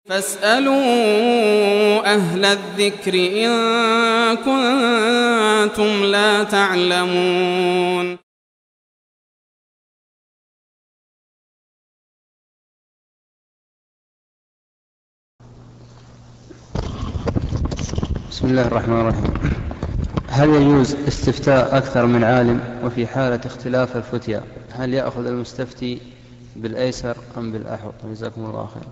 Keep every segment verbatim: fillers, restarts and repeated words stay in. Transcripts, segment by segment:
فاسألوا أهل الذكر إن كنتم لا تعلمون. بسم الله الرحمن الرحيم. هل يجوز استفتاء أكثر من عالم؟ وفي حالة اختلاف الفتيا هل يأخذ المستفتي بالأيسر أم بالأحوط؟ جزاكم الله خيرا.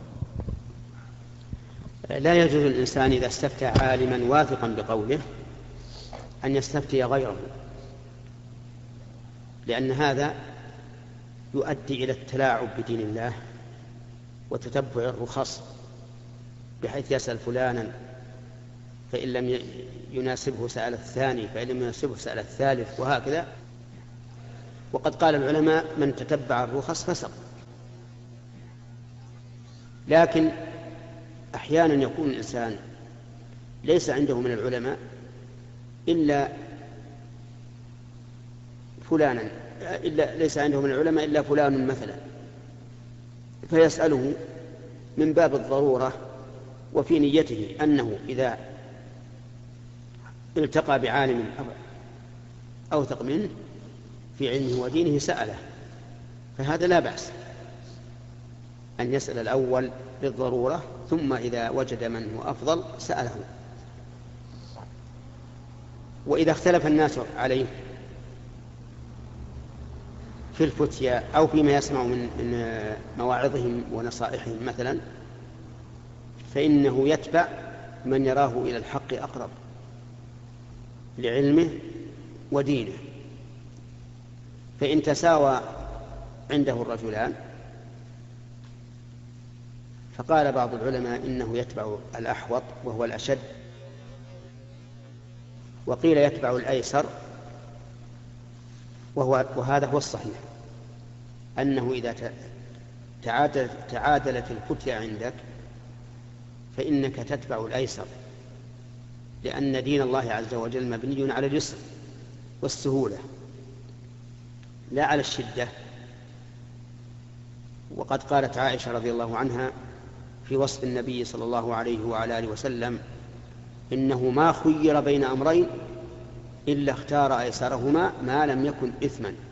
لا يجوز للإنسان إذا استفتى عالما واثقا بقوله أن يستفتي غيره، لأن هذا يؤدي إلى التلاعب بدين الله وتتبع الرخص، بحيث يسأل فلانا فإن لم يناسبه سأل الثاني، فإن لم يناسبه سأل الثالث، وهكذا. وقد قال العلماء من تتبع الرخص فسق. لكن أحيانا يكون الإنسان ليس عنده من العلماء إلا فلانا إلا ليس عنده من العلماء إلا فلان مثلا، فيسأله من باب الضرورة وفي نيته أنه إذا التقى بعالم أوثق منه في علمه ودينه سأله، فهذا لا بأس أن يسأل الأول للضرورة، ثم إذا وجد من هو أفضل سأله. وإذا اختلف الناس عليه في الفتيا أو فيما يسمع من مواعظهم ونصائحهم مثلا، فإنه يتبع من يراه إلى الحق أقرب لعلمه ودينه. فإن تساوى عنده الرجلان فقال بعض العلماء إنه يتبع الأحوط وهو الأشد، وقيل يتبع الأيسر، وهو وهذا هو الصحيح، أنه إذا تعادلت, تعادلت الفتيا عندك فإنك تتبع الأيسر، لأن دين الله عز وجل مبني على اليسر والسهولة لا على الشدة. وقد قالت عائشة رضي الله عنها في وصف النبي صلى الله عليه وعلى آله وسلم إنه ما خير بين أمرين إلا اختار أيسرهما ما لم يكن إثما.